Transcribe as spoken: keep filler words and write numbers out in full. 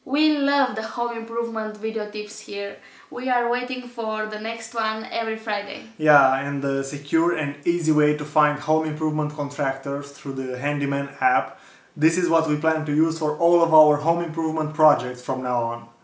We love the home improvement video tips here. We are waiting for the next one every Friday. Yeah, and the secure and easy way to find home improvement contractors through the Handyman app. This is what we plan to use for all of our home improvement projects from now on.